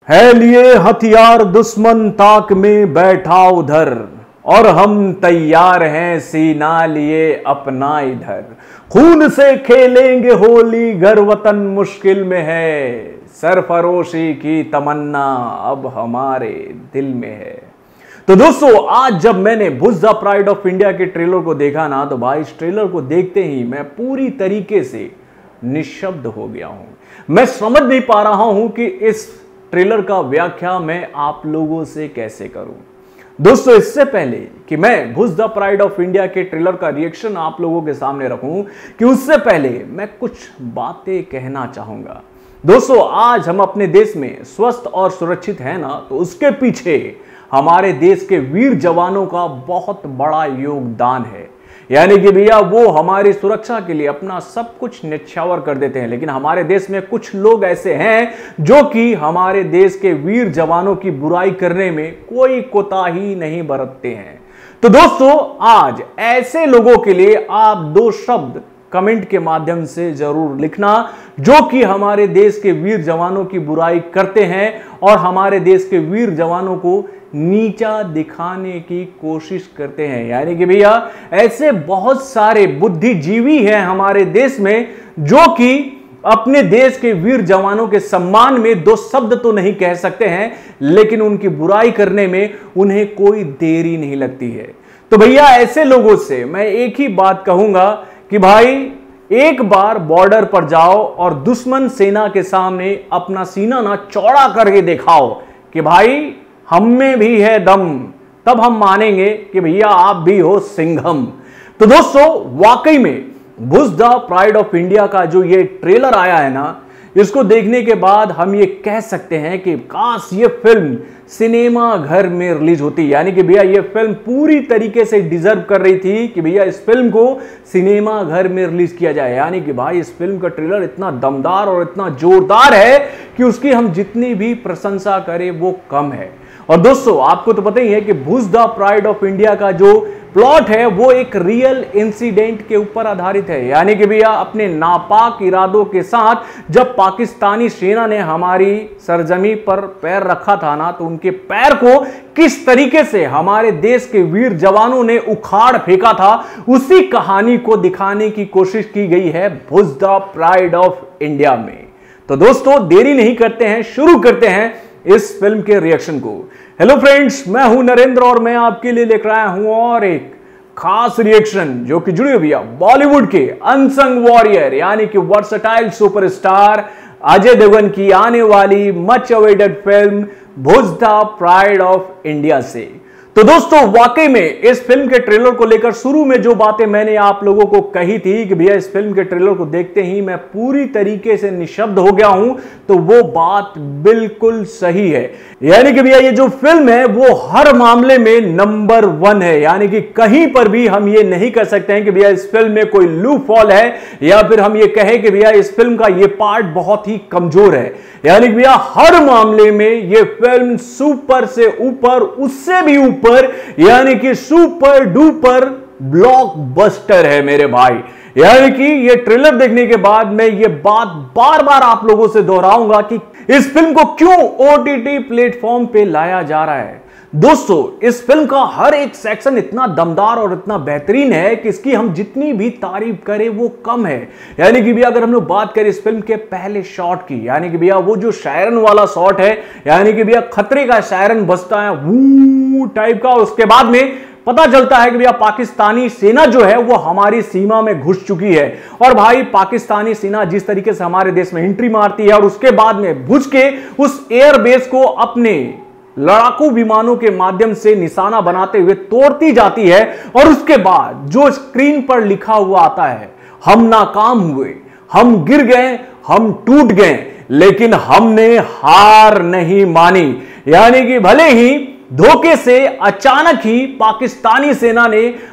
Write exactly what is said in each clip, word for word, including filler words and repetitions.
है लिए हथियार दुश्मन ताक में बैठा उधर, और हम तैयार हैं सीना लिए अपना इधर। खून से खेलेंगे होली घर वतन मुश्किल में है, सरफरोशी की तमन्ना अब हमारे दिल में है। तो दोस्तों, आज जब मैंने Bhuj the pride of India के ट्रेलर को देखा ना, तो भाई इस ट्रेलर को देखते ही मैं पूरी तरीके से निशब्द हो गया हूं। मैं समझ नहीं पा रहा हूं कि इस ट्रेलर का व्याख्या मैं आप लोगों से कैसे करूं। दोस्तों, इससे पहले कि मैं Bhuj the pride of India के ट्रेलर का रिएक्शन आप लोगों के सामने रखूं, कि उससे पहले मैं कुछ बातें कहना चाहूंगा। दोस्तों, आज हम अपने देश में स्वस्थ और सुरक्षित हैं ना, तो उसके पीछे हमारे देश के वीर जवानों का बहुत बड़ा योगदान है। यानी कि भैया वो हमारी सुरक्षा के लिए अपना सब कुछ न्यौछावर कर देते हैं। लेकिन हमारे देश में कुछ लोग ऐसे हैं जो कि हमारे देश के वीर जवानों की बुराई करने में कोई कोताही नहीं बरतते हैं। तो दोस्तों, आज ऐसे लोगों के लिए आप दो शब्द कमेंट के माध्यम से जरूर लिखना, जो कि हमारे देश के वीर जवानों की बुराई करते हैं और हमारे देश के वीर जवानों को नीचा दिखाने की कोशिश करते हैं। यानी कि भैया ऐसे बहुत सारे बुद्धिजीवी हैं हमारे देश में, जो कि अपने देश के वीर जवानों के सम्मान में दो शब्द तो नहीं कह सकते हैं, लेकिन उनकी बुराई करने में उन्हें कोई देरी नहीं लगती है। तो भैया ऐसे लोगों से मैं एक ही बात कहूंगा कि भाई एक बार बॉर्डर पर जाओ और दुश्मन सेना के सामने अपना सीना ना चौड़ा करके दिखाओ कि भाई हम में भी है दम, तब हम मानेंगे कि भैया आप भी हो सिंघम। तो दोस्तों, वाकई में Bhuj the pride of India का जो ये ट्रेलर आया है ना, इसको देखने के बाद हम ये कह सकते हैं कि काश ये फिल्म सिनेमा घर में रिलीज होती। यानी कि भैया ये फिल्म पूरी तरीके से डिजर्व कर रही थी कि भैया इस फिल्म को सिनेमा घर में रिलीज किया जाए। यानी कि भाई इस फिल्म का ट्रेलर इतना दमदार और इतना जोरदार है कि उसकी हम जितनी भी प्रशंसा करें वो कम है। और दोस्तों, आपको तो पता ही है कि Bhuj the pride of India का जो प्लॉट है वो एक रियल इंसिडेंट के ऊपर आधारित है। यानी कि भैया अपने नापाक इरादों के साथ जब पाकिस्तानी सेना ने हमारी सरजमी पर पैर रखा था ना, तो उनके पैर को किस तरीके से हमारे देश के वीर जवानों ने उखाड़ फेंका था, उसी कहानी को दिखाने की कोशिश की गई है Bhuj the pride of India में। तो दोस्तों, देरी नहीं करते हैं, शुरू करते हैं इस फिल्म के रिएक्शन को। हेलो फ्रेंड्स, मैं हूं नरेंद्र और मैं आपके लिए लेकर आया हूं और एक खास रिएक्शन, जो कि जुड़े भैया बॉलीवुड के अनसंग वॉरियर यानी कि वर्सटाइल सुपरस्टार अजय देवगन की आने वाली much awaited film Bhuj the pride of India से। तो दोस्तों, वाकई में इस फिल्म के ट्रेलर को लेकर शुरू में जो बातें मैंने आप लोगों को कही थी कि भैया इस फिल्म के ट्रेलर को देखते ही मैं पूरी तरीके से निशब्द हो गया हूं, तो वो बात बिल्कुल सही है। यानी कि भैया ये जो फिल्म है वो हर मामले में नंबर वन है। यानी कि कहीं पर भी हम ये नहीं कर सकते हैं कि भैया इस फिल्म में कोई लूप फॉल है, या फिर हम ये कहें कि भैया इस फिल्म का ये पार्ट बहुत ही कमजोर है। यानी कि भैया हर मामले में ये फिल्म सुपर से ऊपर, उससे भी ऊपर, यानी कि सुपर डुपर ब्लॉकबस्टर है मेरे भाई। यानी कि ये ट्रेलर देखने के बाद मैं ये बात बार बार आप लोगों से दोहराऊंगा कि इस फिल्म को क्यों ओटीटी प्लेटफॉर्म पे लाया जा रहा है। दोस्तों, इस फिल्म का हर एक सेक्शन इतना दमदार और इतना बेहतरीन है कि इसकी हम जितनी भी तारीफ करें वो कम है। यानी कि भैया अगर हम लोग बात करें इस फिल्म के पहले शॉट की, यानी कि भैया वो जो शायरन वाला शॉट है, यानी कि भैया खतरे का शायरन बजता है वू टाइप का, उसके बाद में पता चलता है कि भैया पाकिस्तानी सेना जो है वो हमारी सीमा में घुस चुकी है। और भाई पाकिस्तानी सेना जिस तरीके से हमारे देश में एंट्री मारती है और उसके बाद में घुस के उस एयरबेस को अपने लड़ाकू विमानों के माध्यम से निशाना बनाते हुए तोड़ती जाती है, और उसके बाद जो स्क्रीन पर लिखा हुआ आता है, हम नाकाम हुए, हम गिर गए, हम टूट गए, लेकिन हमने हार नहीं मानी। यानी कि भले ही धोखे से अचानक ही पाकिस्तानी सेना ने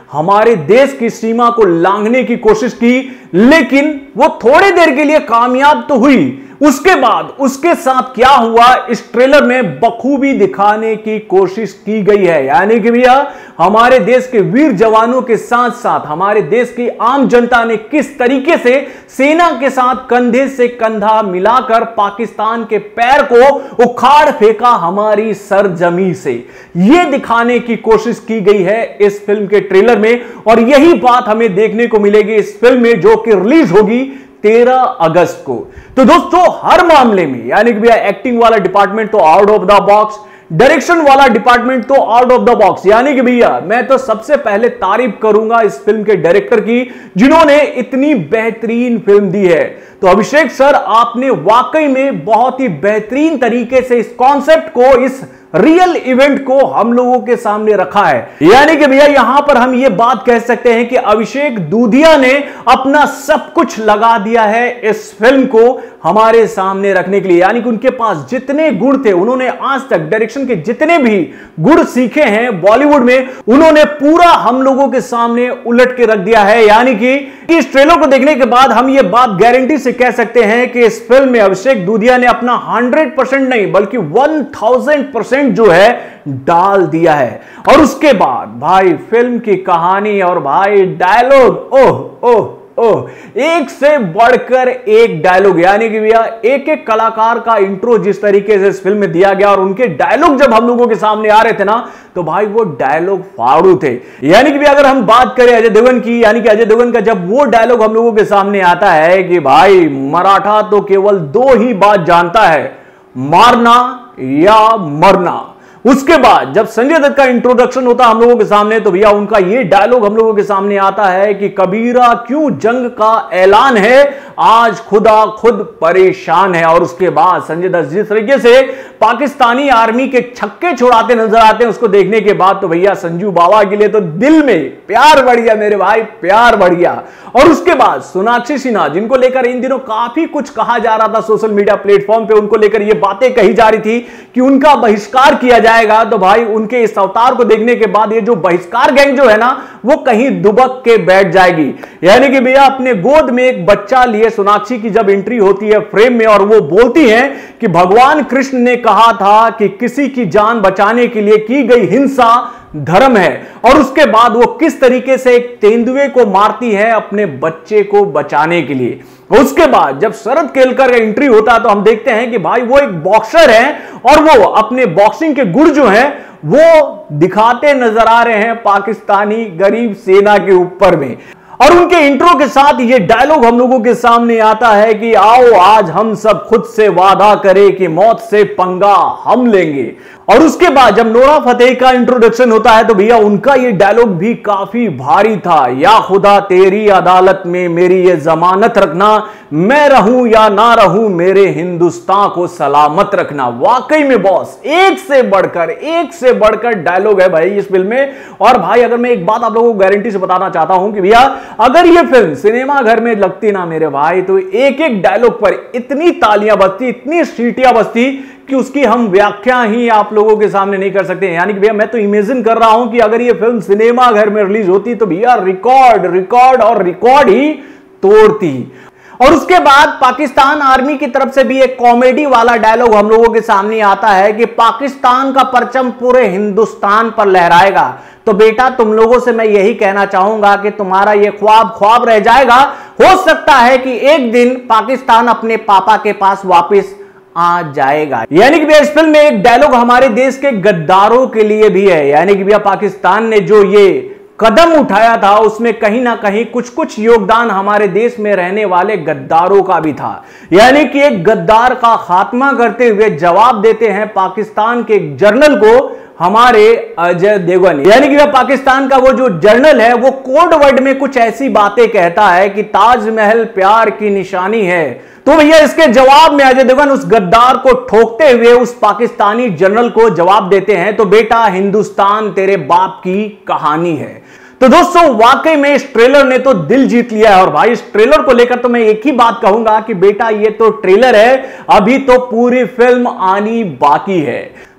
हमारे देश की सीमा को लांघने की कोशिश की, लेकिन वो थोड़ी देर के लिए कामयाब तो हुई। उसके बाद उसके साथ क्या हुआ इस ट्रेलर में बखूबी दिखाने की कोशिश की गई है। यानी कि भैया हमारे देश के वीर जवानों के साथ साथ हमारे देश की आम जनता ने किस तरीके से सेना के साथ कंधे से कंधा मिलाकर पाकिस्तान के पैर को उखाड़ फेंका हमारी सरजमी से, यह दिखाने की कोशिश की गई है इस फिल्म के ट्रेलर में। और यही बात हमें देखने को मिलेगी इस फिल्म में, जो कि रिलीज होगी तेरह अगस्त को। तो दोस्तों हर मामले में यानी कि भैया एक्टिंग वाला डिपार्टमेंट तो out of the box, direction वाला डिपार्टमेंट तो आउट ऑफ द बॉक्स। यानी कि भैया मैं तो सबसे पहले तारीफ करूंगा इस फिल्म के डायरेक्टर की, जिन्होंने इतनी बेहतरीन फिल्म दी है। तो अभिषेक सर, आपने वाकई में बहुत ही बेहतरीन तरीके से इस कॉन्सेप्ट को, इस रियल इवेंट को हम लोगों के सामने रखा है। यानी कि भैया यहां पर हम ये बात कह सकते हैं कि अभिषेक दूधिया ने अपना सब कुछ लगा दिया है इस फिल्म को हमारे सामने रखने के लिए। यानी कि उनके पास जितने गुण थे, उन्होंने आज तक डायरेक्शन के जितने भी गुण सीखे हैं बॉलीवुड में, उन्होंने पूरा हम लोगों के सामने उलट के रख दिया है। यानी कि इस ट्रेलर को देखने के बाद हम ये बात गारंटी से कह सकते हैं कि इस फिल्म में अभिषेक दूधिया ने अपना हंड्रेड परसेंट नहीं बल्कि वन थाउजेंड परसेंट जो है डाल दिया है। और उसके बाद भाई फिल्म की कहानी और भाई डायलॉग, ओह ओह ओह, एक से बढ़कर एक डायलॉग। यानी कि भैया एक एक कलाकार का इंट्रो जिस तरीके से इस फिल्म में दिया गया और उनके डायलॉग जब हम लोगों के सामने आ रहे थे ना, तो भाई वो डायलॉग फाड़ू थे। यानी कि अगर हम बात करें अजय देवगन की, यानी कि अजय देवगन का जब वो डायलॉग हम लोगों के सामने आता है कि भाई मराठा तो केवल दो ही बात जानता है, मारना या मरना। उसके बाद जब संजय दत्त का इंट्रोडक्शन होता हम लोगों के सामने, तो भैया उनका ये डायलॉग हम लोगों के सामने आता है कि कबीरा क्यों जंग का ऐलान है, आज खुदा खुद परेशान है। और उसके बाद संजय दत्त जिस तरीके से पाकिस्तानी आर्मी के छक्के छुड़ाते नजर आते हैं, उसको देखने के बाद तो भैया संजू बाबा के लिए तो दिल में प्यार बढ़ गया मेरे भाई, प्यार बढ़ गया। और उसके बाद सोनाक्षी सिन्हा, जिनको लेकर इन दिनों काफी कुछ कहा जा रहा था सोशल मीडिया प्लेटफॉर्म पे, उनको लेकर ये बातें कही जा रही थी कि उनका बहिष्कार किया जाएगा, तो भाई उनके इस अवतार को देखने के बाद ये जो बहिष्कार गैंग जो है ना, वो कहीं दुबक के बैठ जाएगी। यानी कि भैया अपने गोद में एक बच्चा लिए सोनाक्षी की जब एंट्री होती है फ्रेम में और वो बोलती हैं कि भगवान कृष्ण ने कहा था कि किसी की जान बचाने के लिए की गई हिंसा धर्म है, और उसके बाद वो किस तरीके से एक तेंदुए को मारती है अपने बच्चे को बचाने के लिए। उसके बाद जब शरद केलकर का एंट्री होता है तो हम देखते हैं कि भाई वो एक बॉक्सर है और वो अपने बॉक्सिंग के गुण जो हैं वो दिखाते नजर आ रहे हैं पाकिस्तानी गरीब सेना के ऊपर में। और उनके इंट्रो के साथ ये डायलॉग हम लोगों के सामने आता है कि आओ आज हम सब खुद से वादा करें कि मौत से पंगा हम लेंगे। और उसके बाद जब नोरा फतेही का इंट्रोडक्शन होता है तो भैया उनका ये डायलॉग भी काफी भारी था, या खुदा तेरी अदालत में मेरी ये जमानत रखना, मैं रहूं या ना रहूं मेरे हिंदुस्तान को सलामत रखना। वाकई में बॉस एक से बढ़कर एक से बढ़कर डायलॉग है भाई इस फिल्म में। और भाई अगर मैं एक बात आप लोगों को गारंटी से बताना चाहता हूं कि भैया अगर ये फिल्म सिनेमा घर में लगती ना मेरे भाई, तो एक एक डायलॉग पर इतनी तालियां बजती, इतनी सीटियां बजती कि उसकी हम व्याख्या ही आप लोगों के सामने नहीं कर सकते। यानी कि भैया मैं तो इमेजिन कर रहा हूं कि अगर ये फिल्म सिनेमा घर में रिलीज होती तो भैया रिकॉर्ड रिकॉर्ड और रिकॉर्ड ही तोड़ती। और उसके बाद पाकिस्तान आर्मी की तरफ से भी एक कॉमेडी वाला डायलॉग हम लोगों के सामने आता है कि पाकिस्तान का परचम पूरे हिंदुस्तान पर लहराएगा। तो बेटा तुम लोगों से मैं यही कहना चाहूंगा कि तुम्हारा ये ख्वाब ख्वाब रह जाएगा। हो सकता है कि एक दिन पाकिस्तान अपने पापा के पास वापस आ जाएगा। यानी कि भैया इस फिल्म में एक डायलॉग हमारे देश के गद्दारों के लिए भी है। यानी कि भैया पाकिस्तान ने जो ये कदम उठाया था उसमें कहीं ना कहीं कुछ कुछ योगदान हमारे देश में रहने वाले गद्दारों का भी था। यानी कि एक गद्दार का खात्मा करते हुए जवाब देते हैं पाकिस्तान के जर्नल को हमारे अजय देवगन। यानी कि पाकिस्तान का वो जो जर्नल है वो कोड वर्ड में कुछ ऐसी बातें कहता है कि ताजमहल प्यार की निशानी है। तो भैया इसके जवाब में अजय देवगन उस गद्दार को ठोकते हुए उस पाकिस्तानी जनरल को जवाब देते हैं, तो बेटा हिंदुस्तान तेरे बाप की कहानी है। तो दोस्तों वाकई में इस ट्रेलर ने तो दिल जीत लिया है। और भाई इस ट्रेलर को लेकर तो मैं एक ही बात कहूंगा कि बेटा ये तो ट्रेलर है, अभी तो पूरी फिल्म आनी बाकी है।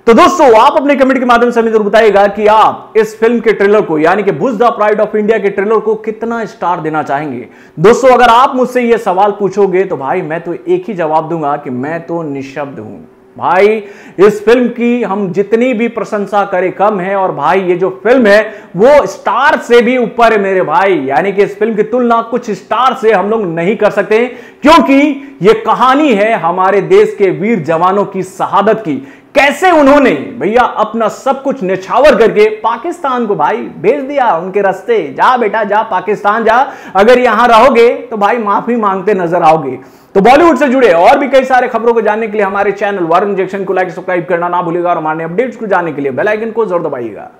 तो दोस्तों आप अपने कमेंट के माध्यम से हमें जरूर बताइएगा कि आप इस फिल्म के ट्रेलर को यानी कि Bhuj the pride of India के ट्रेलर को कितना स्टार देना चाहेंगे। दोस्तों अगर आप मुझसे यह सवाल पूछोगे तो भाई मैं तो एक ही जवाब दूंगा कि मैं तो निशब्द हूं भाई। इस फिल्म की हम जितनी भी प्रशंसा करें कम है, और भाई ये जो फिल्म है वो स्टार से भी ऊपर है मेरे भाई। यानी कि इस फिल्म की तुलना कुछ स्टार से हम लोग नहीं कर सकते, क्योंकि ये कहानी है हमारे देश के वीर जवानों की शहादत की। कैसे उन्होंने भैया अपना सब कुछ निछावर करके पाकिस्तान को भाई भेज दिया उनके रास्ते। जा बेटा जा पाकिस्तान जा, अगर यहां रहोगे तो भाई माफी मांगते नजर आओगे। तो बॉलीवुड से जुड़े और भी कई सारे खबरों को जानने के लिए हमारे चैनल वार इंजेक्शन को लाइक सब्सक्राइब करना ना भूलिएगा, और हमारे अपडेट्स को जानने के लिए बेल आइकन को जरूर दबाइएगा।